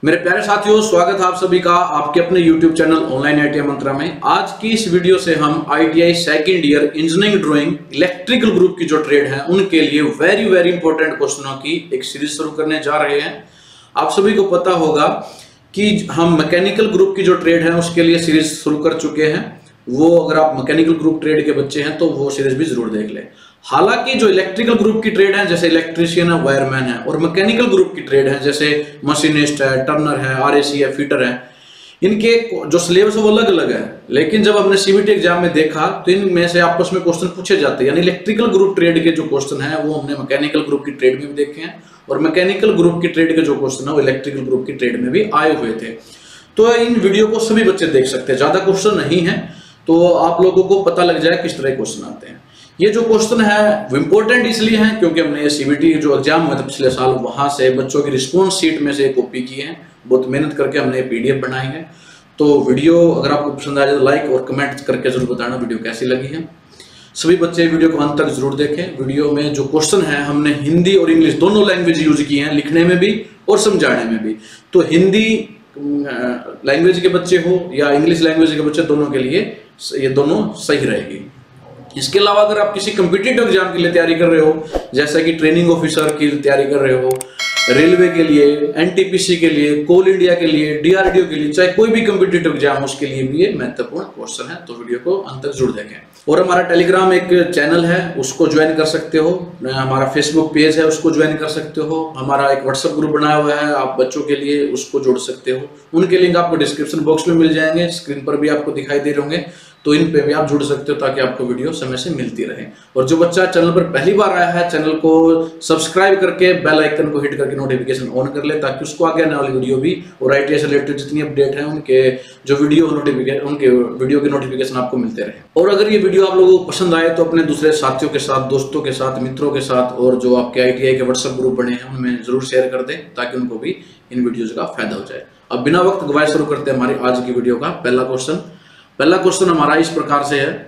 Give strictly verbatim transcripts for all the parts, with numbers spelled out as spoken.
मेरे प्यारे साथियों, स्वागत है आप सभी का आपके अपने YouTube channel online I T I Mantra में। आज की इस वीडियो से हम I T I second year engineering drawing electrical group की जो ट्रेड है उनके लिए वेरी वेरी इंपॉर्टेंट क्वेश्चनों की एक सीरीज शुरू करने जा रहे हैं। आप सभी को पता होगा कि हम मैकेनिकल ग्रुप की जो ट्रेड है उसके लिए सीरीज शुरू कर चुके हैं। वो अगर आप मैकेनिकल ग्रुप ट्रेड के बच्चे हैं तो वो सीरीज भी जरूर देख लें। हालांकि जो इलेक्ट्रिकल ग्रुप की ट्रेड है जैसे इलेक्ट्रीशियन है, वायरमैन है, और मैकेनिकल ग्रुप की ट्रेड है जैसे मशीनिस्ट है, टर्नर है, आरएसी है, फिटर है, इनके जो सिलेबस है वो अलग अलग है। लेकिन जब हमने सीबीटी एग्जाम में देखा तो इनमें से आपस में क्वेश्चन पूछे जाते हैं, यानी इलेक्ट्रिकल ग्रुप ट्रेड के जो क्वेश्चन है वो हमने मैकेनिकल ग्रुप की ट्रेड में भी देखे हैं, और मैकेनिकल ग्रुप की ट्रेड के जो क्वेश्चन है वो इलेक्ट्रिकल ग्रुप की ट्रेड में भी आए हुए थे। तो इन वीडियो को सभी बच्चे देख सकते हैं, ज्यादा क्वेश्चन नहीं है, तो आप लोगों को पता लग जाए किस तरह क्वेश्चन आते हैं। ये जो क्वेश्चन है वो इंपॉर्टेंट इसलिए है क्योंकि हमने ये सीबीटी जो एग्जाम हुआ था पिछले साल वहां से बच्चों की रिस्पॉन्स शीट में से कॉपी की है, बहुत मेहनत करके हमने पीडीएफ बनाई है। तो वीडियो अगर आपको पसंद आ जाए तो लाइक और कमेंट करके जरूर बताना वीडियो कैसी लगी है। सभी बच्चे वीडियो को अंत तक जरूर देखें। वीडियो में जो क्वेश्चन है हमने हिंदी और इंग्लिश दोनों लैंग्वेज यूज की हैं, लिखने में भी और समझाने में भी। तो हिंदी लैंग्वेज के बच्चे हो या इंग्लिश लैंग्वेज के बच्चे, दोनों के लिए ये दोनों सही रहेगी। इसके अलावा अगर आप किसी कम्पिटिटिव एग्जाम के लिए तैयारी कर रहे हो, जैसा कि ट्रेनिंग ऑफिसर की तैयारी कर रहे हो, रेलवे के लिए, एनटीपीसी के लिए, कोल इंडिया के लिए, डीआरडीओ के लिए, चाहे कोई भी कम्पिटिटिव एग्जाम उसके लिए भी ये महत्वपूर्ण क्वेश्चन है। तो वीडियो को अंत तक जरूर देखें। और हमारा टेलीग्राम एक चैनल है, उसको ज्वाइन कर सकते हो। हमारा फेसबुक पेज है, उसको ज्वाइन कर सकते हो। हमारा एक व्हाट्सएप ग्रुप बनाया हुआ है आप बच्चों के लिए, उसको जोड़ सकते हो। उनके लिंक आपको डिस्क्रिप्शन बॉक्स में मिल जाएंगे, स्क्रीन पर भी आपको दिखाई दे रहे होंगे, तो इन पे भी आप जुड़ सकते हो ताकि आपको वीडियो समय से मिलती रहे। और जो बच्चा चैनल पर पहली बार आया है, चैनल को सब्सक्राइब करके बेल आइकन को हिट करके नोटिफिकेशन ऑन कर ले ताकि उसको आगे आने वाली वीडियो भी और आई टी आई से रिलेटेड जितनी अपडेट है उनके जो वीडियो नोटिफिकेशन उनके वीडियो के नोटिफिकेशन आपको मिलते रहे। और अगर ये वीडियो आप लोगों को पसंद आए तो अपने दूसरे साथियों के साथ, दोस्तों के साथ, मित्रों के साथ और जो आपके आई टी आई के व्हाट्सएप ग्रुप बने हैं उनमें जरूर शेयर कर दें ताकि उनको भी इन वीडियोज का फायदा हो जाए। अब बिना वक्त गवाए शुरू करते हैं हमारी आज की वीडियो का पहला क्वेश्चन। पहला क्वेश्चन हमारा इस प्रकार से है,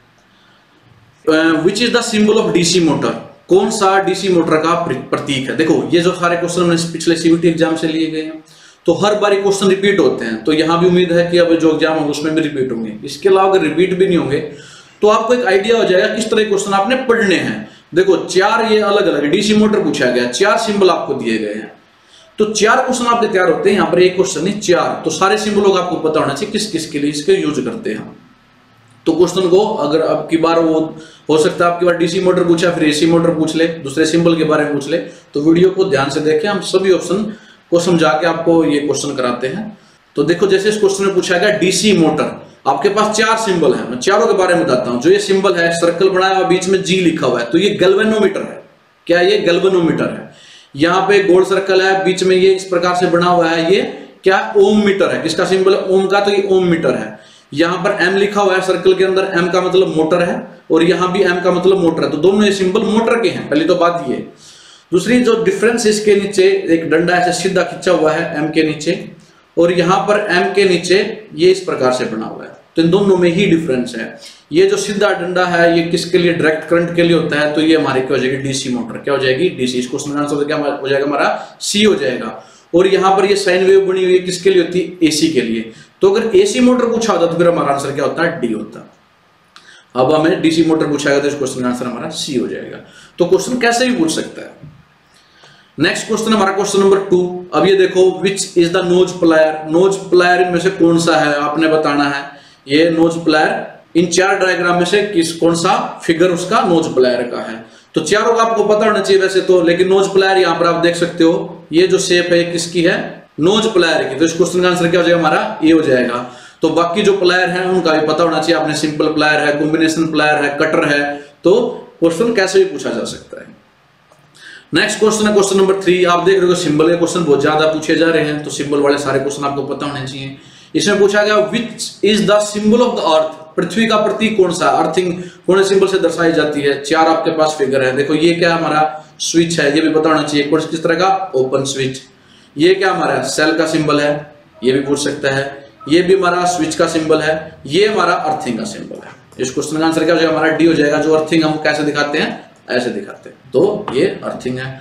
which is the symbol of DC motor? कौन सा डीसी मोटर का प्रतीक है? देखो ये जो सारे क्वेश्चन हमने पिछले सीबीटी एग्जाम से लिए गए हैं, तो हर बार क्वेश्चन रिपीट होते हैं, तो यहां भी उम्मीद है कि अब जो एग्जाम होगा उसमें भी रिपीट होंगे। इसके अलावा अगर रिपीट भी नहीं होंगे तो आपको एक आइडिया हो जाएगा किस तरह क्वेश्चन आपने पढ़ने हैं। देखो चार ये अलग अलग डीसी मोटर पूछा गया, चार सिंबल आपको दिए गए हैं, तो चार क्वेश्चन आपके तैयार होते हैं। यहाँ पर एक क्वेश्चन नहीं, चार, तो सारे सिंबलों का आपको पता होना चाहिए किस किस के लिए इसके यूज करते हैं। तो क्वेश्चन को अगर अब की बार वो हो सकता है आपकी बार डीसी मोटर पूछा फिर एसी मोटर पूछ ले, दूसरे सिंबल के बारे में पूछ ले, तो वीडियो को ध्यान से देखें। हम सभी ऑप्शन को समझा के आपको ये क्वेश्चन कराते हैं। तो देखो जैसे इस क्वेश्चन में पूछा गया डीसी मोटर, आपके पास चार सिंबल है, मैं चारों के बारे में बताता हूं। जो ये सिंबल है, सर्कल बनाया हुआ, बीच में जी लिखा हुआ है, तो ये गैल्वेनोमीटर है। क्या ये गैल्वेनोमीटर है? यहाँ पे गोल सर्कल है, बीच में ये इस प्रकार से बना हुआ है, ये क्या ओम मीटर है। किसका सिंबल है? ओम का, तो ये ओम मीटर है। यहाँ पर एम लिखा हुआ है सर्कल के अंदर, एम का मतलब मोटर है, और यहाँ भी एम का मतलब मोटर है, तो दोनों ये सिंबल मोटर के हैं। पहली तो बात ये। दूसरी जो डिफरेंस, इसके नीचे एक डंडा ऐसे सीधा खींचा हुआ है एम के नीचे, और यहाँ पर एम के नीचे ये इस प्रकार से बना हुआ है, तो इन दोनों में ही डिफरेंस है। ये जो सीधा डंडा है ये किसके लिए? डायरेक्ट करंट के लिए होता है, तो ये हमारी क्या हो जाएगी? DC motor. क्या हो जाएगी? डीसी। इस क्वेश्चन का आंसर क्या हो जाएगा? हमारा सी हो जाएगा। और यहाँ पर ये साइन वेव बनी हुई है, किसके लिए होती है? एसी के लिए। तो अगर एसी मोटर पूछा होता तो फिर हमारा आंसर क्या होता है? डी होता। अब हमें डीसी मोटर पूछा गया तो इस क्वेश्चन का आंसर हमारा सी हो जाएगा। तो क्वेश्चन कैसे भी पूछ सकता है। नेक्स्ट क्वेश्चन हमारा क्वेश्चन नंबर टू। अब ये देखो, which is the nose plier? Nose plier इनमें से कौन सा है आपने बताना है। ये नोज प्लायर इन चार डायग्राम में से किस कौन सा फिगर उसका नोज प्लायर का है? तो चारों का आपको पता होना चाहिए वैसे तो, लेकिन नोज प्लायर यहाँ पर आप देख सकते हो, ये जो शेप है किसकी है? नोज प्लायर की। तो इस क्वेश्चन का आंसर क्या हो जाएगा? हमारा ए हो जाएगा। तो बाकी जो प्लायर है उनका भी पता होना चाहिए आपने, सिंपल प्लायर है, कॉम्बिनेशन प्लायर है, कटर है। तो क्वेश्चन कैसे भी पूछा जा सकता है। नेक्स्ट क्वेश्चन है क्वेश्चन नंबर थ्री। आप देख रहे हो सिंबल के क्वेश्चन बहुत ज्यादा पूछे जा रहे हैं, तो सिंबल वाले सारे क्वेश्चन आपको पता होने चाहिए। इसमें पूछा गया which is the symbol of the earth? पृथ्वी का प्रतीक कौन सा? अर्थिंग कौन से सिंबल से दर्शाई जाती है? चार आपके पास फिगर है। देखो ये क्या हमारा स्विच है, ये भी पता होना चाहिए। कौन किस तरह का? Open switch. ये क्या हमारा सेल का सिंबल है, ये भी पूछ सकता है। ये भी हमारा स्विच का सिंबल है। ये हमारा अर्थिंग का सिंबल है। इस क्वेश्चन का आंसर क्या हो जाएगा? हमारा डी हो जाएगा। जो अर्थिंग हम कैसे दिखाते हैं? ऐसे दिखाते हैं, तो ये अर्थिंग है।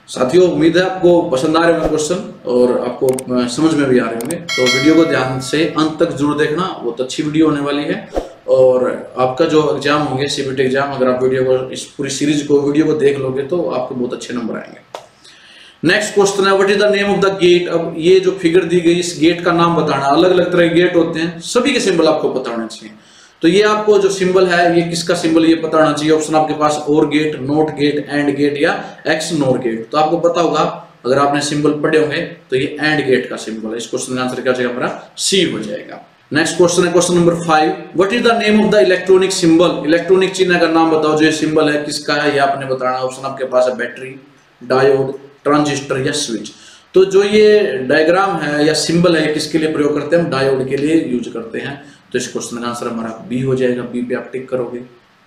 साथियों उम्मीद है आपको पसंद आ रहे होंगे क्वेश्चन और आपको समझ में भी आ रहे होंगे। तो वीडियो को ध्यान से अंत तक जरूर देखना, बहुत अच्छी वीडियो होने वाली है। और आपका जो एग्जाम होंगे सीबीटी एग्जाम, अगर आप वीडियो को इस पूरी सीरीज को वीडियो को देख लोगे तो आपके बहुत अच्छे नंबर आएंगे। नेक्स्ट क्वेश्चन है what is the name of the gate. अब ये जो फिगर दी गई इस गेट का नाम बताना। अलग अलग तरह के गेट होते हैं, सभी के सिंबल आपको पता होने चाहिए। तो ये आपको जो सिंबल है ये किसका सिंबल ये पता होना चाहिए। ऑप्शन आपके पास or gate, not gate, and gate या एक्स नोर गेट। तो आपको पता होगा अगर आपने सिंबल पढ़े होंगे तो ये एंड गेट का सिंबल है। इस क्वेश्चन का आंसर क्या हो जाएगा हमारा सी हो जाएगा। नेक्स्ट क्वेश्चन है question number five what is the name of the electronic symbol. Electronic चिन्ह का नाम बताओ। जो ये सिंबल है किसका है ये आपने बताना। ऑप्शन आपके पास है बैटरी, डायोड, ट्रांजिस्टर या स्विच। तो जो ये डायग्राम है या सिंबल है किसके लिए प्रयोग करते हैं, हम डायोड के लिए यूज करते हैं। तो इस क्वेश्चन का आंसर हमारा बी हो जाएगा। बी पे आप टिक करोगे।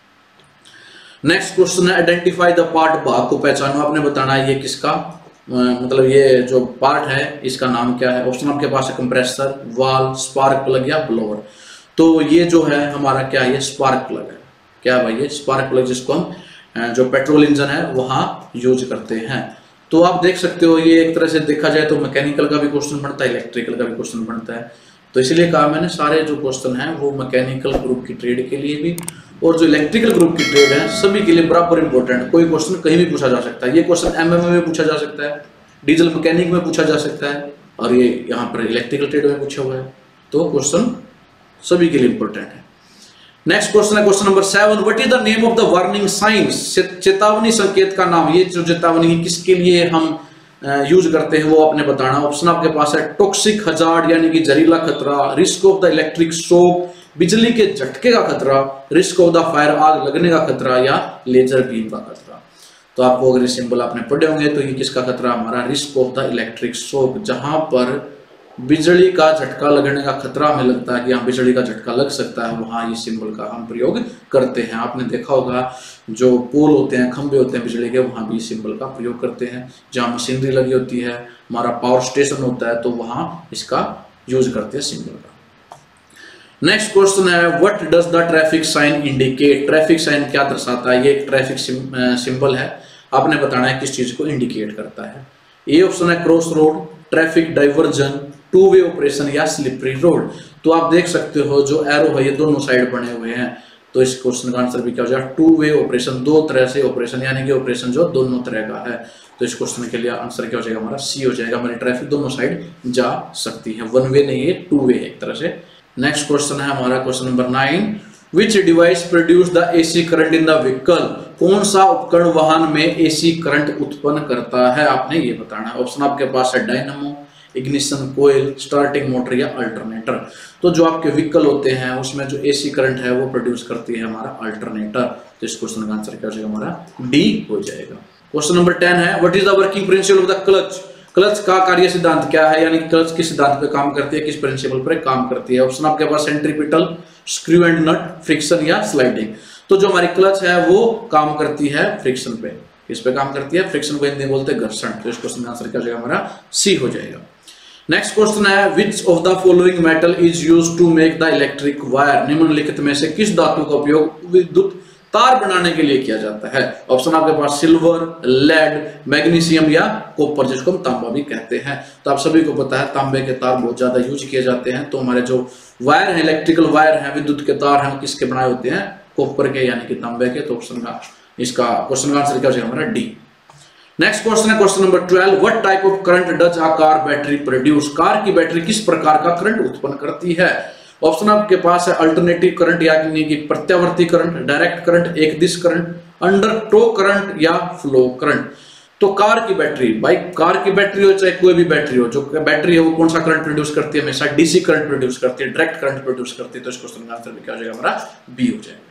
नेक्स्ट क्वेश्चन है आइडेंटिफाई द पार्ट। भाग को पहचानो। आपने बताना है ये किसका मतलब ये जो पार्ट है इसका नाम क्या है। ऑप्शन आपके पास है कंप्रेसर, वाल्व, स्पार्क प्लग या ब्लोअर। तो ये जो है हमारा क्या है, ये स्पार्क प्लग है। क्या भाई ये स्पार्क प्लग जिसको हम जो पेट्रोल इंजन है वहां यूज करते हैं। तो आप देख सकते हो ये एक तरह से देखा जाए तो मैकेनिकल का भी क्वेश्चन बनता है, इलेक्ट्रिकल का भी क्वेश्चन बनता है। तो इसलिए कहा मैंने सारे जो क्वेश्चन हैं वो मैकेनिकल ग्रुप की ट्रेड के लिए भी और जो इलेक्ट्रिकल ग्रुप की ट्रेड है सभी के लिए बराबर इंपॉर्टेंट। कोई क्वेश्चन कहीं भी पूछा जा सकता है। ये क्वेश्चन एमएमए में पूछा जा सकता है, डीजल मैकेनिक में पूछा जा सकता है और ये यहाँ पर इलेक्ट्रिकल ट्रेड में पूछा हुआ है। तो क्वेश्चन सभी के लिए इंपॉर्टेंट है। नेक्स्ट क्वेश्चन है question number seven what is the name of the warning signs. चेतावनी संकेत का नाम। ये जो चेतावनी किसके लिए हम यूज करते हैं वो आपने बताना। ऑप्शन आपके पास है टॉक्सिक हजार्ड यानी कि जहरीला खतरा, risk of the electric shock, बिजली के झटके का खतरा, रिस्क ऑफ द फायर आग लगने का खतरा या लेजर बीम का खतरा। तो आपको अगर सिंबल आपने पढ़े होंगे तो ये किसका खतरा हमारा risk of the electric shock. जहां पर बिजली का झटका लगने का खतरा हमें लगता है कि यहाँ बिजली का झटका लग सकता है वहां ये सिंबल का हम प्रयोग करते हैं। आपने देखा होगा जो पोल होते हैं, खंभे होते हैं बिजली के, वहां भी सिंबल का प्रयोग करते हैं। जहां मशीनरी लगी होती है, हमारा पावर स्टेशन होता है, तो वहां इसका यूज करते हैं सिंबल का। नेक्स्ट क्वेश्चन है what does the traffic sign indicate. Traffic sign क्या दर्शाता है। ये एक ट्रैफिक सिंबल है। आपने बताना है किस चीज को इंडिकेट करता है। ए ऑप्शन है cross road, traffic diversion, two way operation या स्लिपरी रोड। तो आप देख सकते हो जो एरो है ये दोनों साइड बने हुए हैं। तो इस क्वेश्चन का आंसर भी क्या हो जाएगा टू वे ऑपरेशन। दो तरह से ऑपरेशन यानी कि ऑपरेशन जो दोनों तरह का है। तो इस क्वेश्चन के लिए आंसर क्या हो जाएगा हमारा सी हो जाएगा। हमारी ट्रैफिक दोनों साइड जा सकती है, वन वे नहीं है, टू वे है एक तरह से। नेक्स्ट क्वेश्चन है हमारा question number nine which device produce the AC current in the vehicle. कौन सा उपकरण वाहन में एसी करंट उत्पन्न करता है आपने ये बताना है। ऑप्शन आपके पास है डायनामो, इग्निशन कोयल, स्टार्टिंग मोटर या अल्टरनेटर। तो जो आपके व्हीकल होते हैं उसमें जो एसी करंट है वो प्रोड्यूस करती है हमारा अल्टरनेटर। तो इस क्वेश्चन का आंसर क्या हो जाएगा हमारा डी हो जाएगा। क्वेश्चन नंबर टेन है what is the working principle of the clutch. Clutch का कार्य सिद्धांत क्या है, यानी क्लच किस सिद्धांत पे काम करती है, किस प्रिंसिपल पर काम करती है। ऑप्शन आपके पास centripetal, screw and nut, friction या स्लाइडिंग। तो जो हमारी क्लच है वो काम करती है फ्रिक्शन पे। किस पे काम करती है, फ्रिक्शन को हिंदी में बोलते हैं घर्षण। तो इस क्वेश्चन का आंसर क्या हो जाएगा हमारा सी हो जाएगा। नेक्स्ट क्वेश्चन है which of the following metal is used to make the electric wire. निम्नलिखित में से किस धातु का उपयोग विद्युत तार बनाने के लिए किया जाता है। ऑप्शन आपके पास सिल्वर, लेड, मैग्नीशियम या कॉपर जिसको हम तांबा भी कहते हैं। तो आप सभी को पता है तांबे के तार बहुत ज्यादा यूज किए जाते हैं। तो हमारे जो वायर है, इलेक्ट्रिकल वायर है, विद्युत के तार हैं, किसके बनाए होते हैं, कॉपर के यानी कि तांबे के। तो ऑप्शन का इसका क्वेश्चन का आंसर क्या हो जाएगा हमारा डी। नेक्स्ट क्वेश्चन है question number twelve what type of current does a car battery produce. Car की बैटरी किस प्रकार का करंट उत्पन्न करती है। ऑप्शन आपके पास है अल्टरनेटिव करंट यानी कि प्रत्यावर्ती करंट, डायरेक्ट करंट, एक दिश करंट, अंडर टो करंट या फ्लो करंट। तो कार की बैटरी, भाई कार की बैटरी हो चाहे कोई भी बैटरी हो, जो बैटरी है वो कौन सा करंट प्रोड्यूस करती है, हमेशा डीसी करंट प्रोड्यूस करती है, डायरेक्ट करंट प्रोड्यूस करती है। तो इस क्वेश्चन का आंसर भी क्या हो जाएगा हमारा बी हो जाएगा।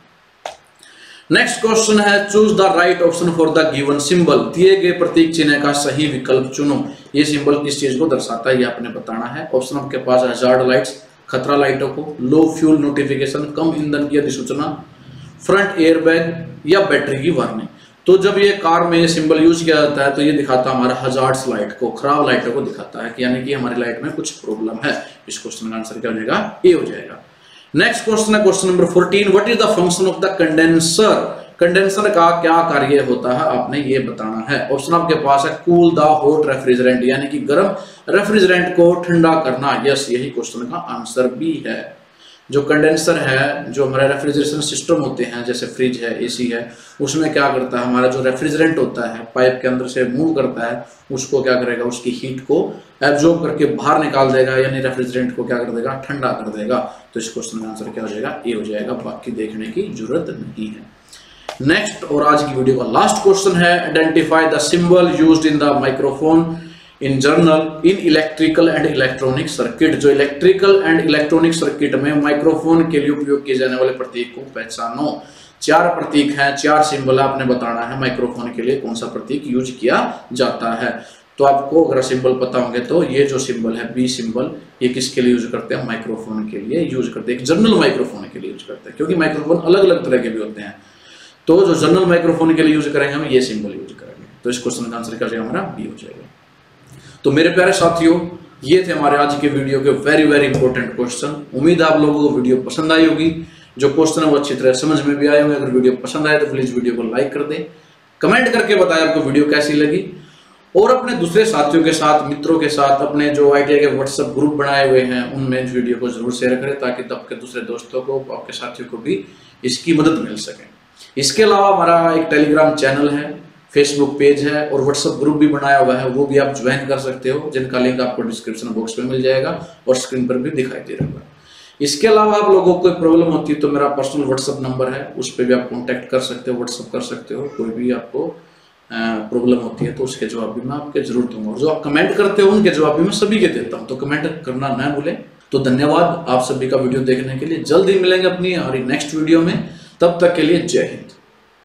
नेक्स्ट क्वेश्चन है choose the right option for the given symbol. दिए गए प्रतीक चिन्ह का सही विकल्प चुनो। ये सिंबल किस चीज को दर्शाता है ये आपने बताना है। ऑप्शन आपके पास है हजार्ड लाइट्स, खतरा लाइटों को, लो फ्यूल नोटिफिकेशन, कम ईंधन की अधिसूचना, फ्रंट एयरबैग या बैटरी की वार्निंग। तो जब ये कार में ये सिंबल यूज किया जाता है तो ये दिखाता है हमारा हजार्ड्स लाइट को, खराब लाइटों को दिखाता है कि यानी कि हमारी लाइट में कुछ प्रॉब्लम है। इस क्वेश्चन का आंसर क्या हो जाएगा ए हो जाएगा। नेक्स्ट क्वेश्चन है question number fourteen what is the function of the condenser. Condenser का क्या कार्य होता है आपने ये बताना है। ऑप्शन आपके पास है कूल द हॉट रेफ्रिजरेंट, यानी कि गर्म रेफ्रिजरेंट को ठंडा करना। यस, यही क्वेश्चन का आंसर भी है। जो कंडेंसर है, जो हमारे रेफ्रिजरेशन सिस्टम होते हैं जैसे फ्रिज है, एसी है, उसमें क्या करता है, हमारा जो रेफ्रिजरेंट होता है पाइप के अंदर से मूव करता है, उसको क्या करेगा, उसकी हीट को एब्जॉर्ब करके बाहर निकाल देगा, यानी रेफ्रिजरेंट को क्या कर देगा, ठंडा कर देगा। तो इस क्वेश्चन का आंसर क्या हो जाएगा, ए हो जाएगा, बाकी देखने की जरूरत नहीं है। नेक्स्ट और आज की वीडियो का लास्ट क्वेश्चन है, identify the symbol used in the microphone in journal in electrical and electronic circuit. जो इलेक्ट्रिकल एंड इलेक्ट्रॉनिक सर्किट में माइक्रोफोन के लिए उपयोग किए जाने वाले प्रतीक को पहचानो। चार प्रतीक हैं, चार सिंबल आपने बताना है माइक्रोफोन के लिए कौन सा प्रतीक यूज किया जाता है। तो आपको अगर सिंबल पता होंगे तो ये जो सिंबल है बी सिंबल, ये किसके लिए यूज करते हैं, माइक्रोफोन के लिए यूज करते हैं, जर्नल माइक्रोफोन के लिए यूज करते हैं, क्योंकि माइक्रोफोन अलग अलग तरह के भी होते हैं। तो जो जर्नल माइक्रोफोन के लिए यूज करेंगे हम ये सिंबल यूज करेंगे। तो इस क्वेश्चन का आंसर क्या हो जाएगा, हमारा बी हो जाएगा। तो मेरे प्यारे साथियों, ये थे हमारे आज के वीडियो के वेरी वेरी इंपॉर्टेंट क्वेश्चन। उम्मीद है आप लोगों को वीडियो पसंद आई होगी, जो क्वेश्चन है वो अच्छी तरह समझ में भी आए होंगे। अगर वीडियो पसंद आए तो प्लीज वीडियो को लाइक कर दें, कमेंट करके बताएं आपको वीडियो कैसी लगी, और अपने दूसरे साथियों के साथ, मित्रों के साथ, अपने जो आईटीआई के व्हाट्सएप ग्रुप बनाए हुए हैं उनमें इस वीडियो को जरूर शेयर करें, ताकि आपके दूसरे दोस्तों को, आपके साथियों को भी इसकी मदद मिल सके। इसके अलावा हमारा एक टेलीग्राम चैनल है, फेसबुक पेज है और व्हाट्सएप ग्रुप भी बनाया हुआ है, वो भी आप ज्वाइन कर सकते हो, जिनका लिंक आपको डिस्क्रिप्शन बॉक्स में मिल जाएगा और स्क्रीन पर भी दिखाई दे रहा है। इसके अलावा आप लोगों को कोई प्रॉब्लम होती है तो मेरा पर्सनल व्हाट्सएप नंबर है, उस पर भी आप कॉन्टैक्ट कर सकते हो, व्हाट्सएप कर सकते हो। कोई भी आपको प्रॉब्लम होती है तो उसके जवाब भी मैं आपके जरूर दूंगा, और जो आप कमेंट करते हो उनके जवाब भी मैं सभी के देता हूँ, तो कमेंट करना ना भूलें। तो धन्यवाद आप सभी का वीडियो देखने के लिए। जल्द ही मिलेंगे अपनी और नेक्स्ट वीडियो में, तब तक के लिए जय हिंद।